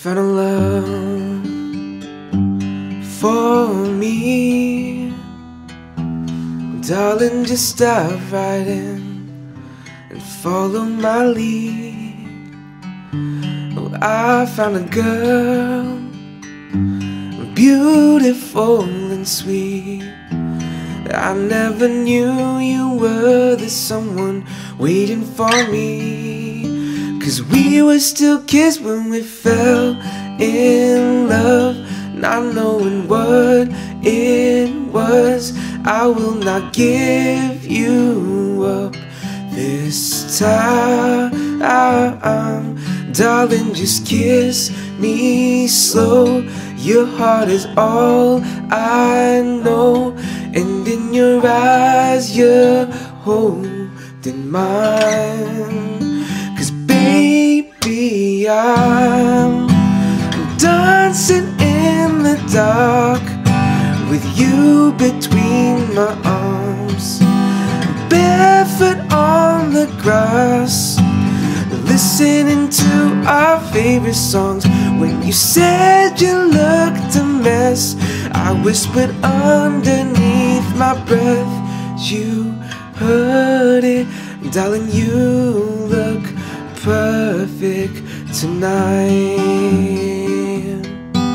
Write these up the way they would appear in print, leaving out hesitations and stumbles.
found a love for me. Darling, just dive right in and follow my lead. Oh, I found a girl, beautiful and sweet. I never knew you were the someone waiting for me. 'Cause we were still kids when we fell in love, not knowing what it was. I will not give you up this time. Darling, just kiss me slow. Your heart is all I know, and in your eyes you're holding mine. 'Cause baby, I'm dancing in the dark with you between my arms, barefoot on the grass, listening to our favorite songs. When you said you looked a mess, I whispered underneath my breath, you heard it. Darling, you look perfect tonight.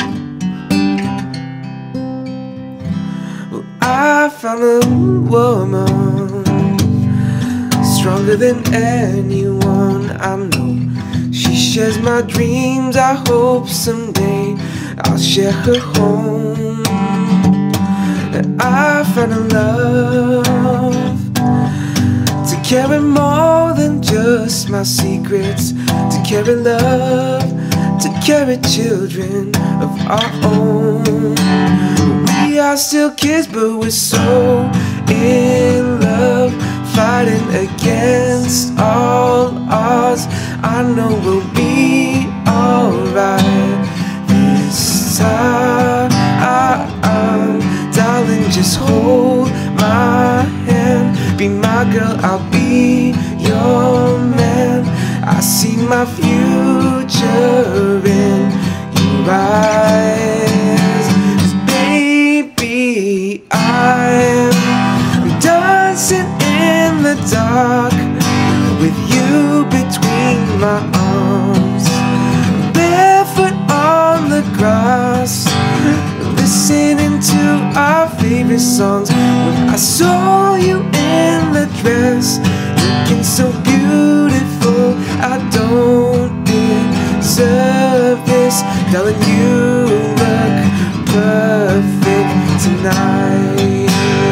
Well, I found a woman stronger than anyone I know. She shares my dreams. I hope someday I'll share her home. And I found a love to carry more than just my secrets, to carry love, to carry children of our own. We are still kids, but we're so in love, fighting against all odds. I know we'll be alright this time. Darling, just hold my hand. Be my girl, I'll be your man. I see my future in your eyes. 'Cause baby, I'm dancing in the dark with you between my arms, barefoot on the grass, listening to our favorite songs. When I saw you in the dress, looking so beautiful, I don't deserve this. Darling, you look perfect tonight.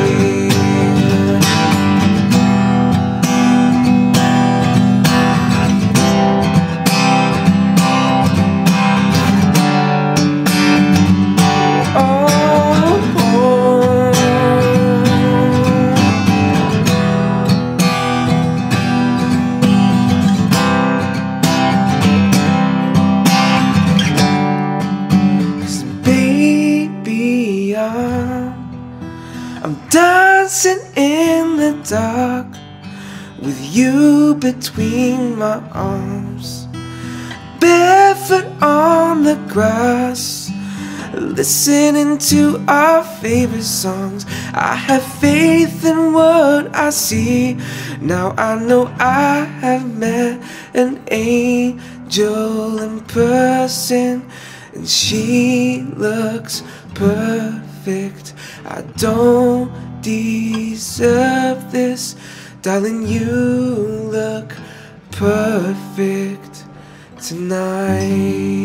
I'm dancing in the dark with you between my arms, barefoot on the grass, listening to our favorite songs. I have faith in what I see. Now I know I have met an angel in person, and she looks perfect. I don't deserve this. Darling, you look perfect tonight.